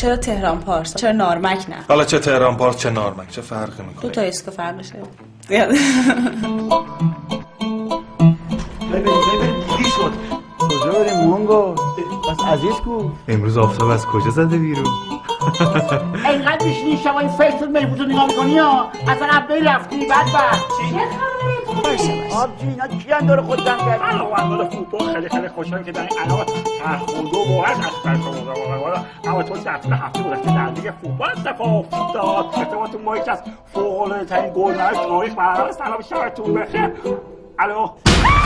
چرا تهران پارس؟ چرا نارمک نه؟ حالا چه تهران پارس چه نارمک چه فرقی میکنه؟ دو تا اسکو فرقشه. ببین دیدی شد. کجا بریم مونگو؟ بس عزیز کو؟ امروز آفتاب از کجا زده بیرون؟ اینقدر میشینی شما این فیس میبوز رو نگاه میکنی ها؟ اصلا عبدهی رفتی بعد چه خبره؟ باشه آبجی اینا کیان داره خودم کرد؟ علاوه فوتبال خیلی خوشحالم که در این علاوه تخودو واقعا اصلا شما اما تو در طول هفته بودم که در دیگه فوتبال اتفاق افتاد اتفاقاتون ما یکی از فوق‌العاده‌ترین گل‌های تاریخ برای سلام شبتون بخیر. الو